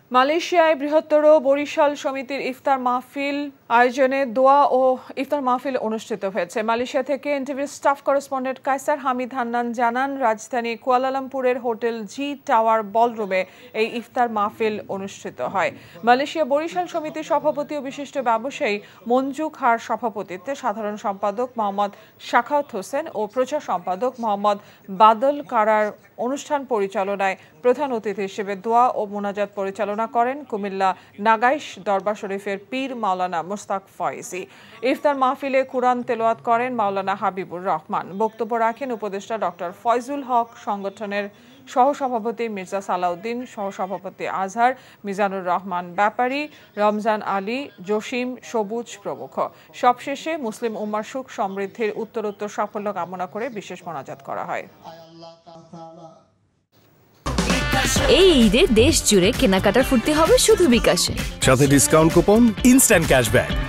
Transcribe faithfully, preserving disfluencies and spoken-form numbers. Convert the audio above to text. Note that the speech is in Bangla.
মালয়েশিয়ায় বৃহত্তর বরিশাল সমিতির ইফতার মাহফিল আয়োজনে দোয়া ও ইফতার মাহফিল অনুষ্ঠিত হয়েছে। মালয়েশিয়া থেকে এনটিভির স্টাফ করেসপন্ডেন্ট কায়সার হামিদ হান্নান জানান, রাজধানী কুয়ালালামপুরের হোটেল জি টাওয়ার বলরুমে এই ইফতার মাহফিল অনুষ্ঠিত হয়। মালয়েশিয়া বরিশাল সমিতির সভাপতি ও বিশিষ্ট ব্যবসায়ী মঞ্জু খার সভাপতিত্বে সাধারণ সম্পাদক মোহাম্মদ শাখাওয়াত হোসেন ও প্রচার সম্পাদক মোহাম্মদ বাদল কারার অনুষ্ঠান পরিচালনায় প্রধান অতিথি হিসেবে দোয়া ও মোনাজাত পরিচালনা করেন কুমিল্লা নাগাইশ দরবার শরীফের পীর মাওলানা মোস্তাক ফয়েজি। ইফতার মাহফিলে কুরআন তেলাওয়াত করেন মাওলানা হাবিবুর রহমান। বক্তব্য রাখেন উপদেষ্টা ডক্টর ফয়জুল হক, সংগঠনের সহসভাপতি মির্জা সালাউদ্দিন, সহসভাপতি আজহার, মিজানুর রহমান ব্যাপারী, রমজান আলী, জসিম, সবুজ প্রমুখ। সবশেষে মুসলিম উম্মার সুখ সমৃদ্ধির উত্তরোত্তর সাফল্য কামনা করে বিশেষ মোনাজাত করা হয়। এই ঈদে দেশ জুড়ে কেনাকাটার ফুর্তি হবে শুধু বিকাশে, সাথে ডিসকাউন্ট কুপন, ইনস্ট্যান্ট ক্যাশব্যাক।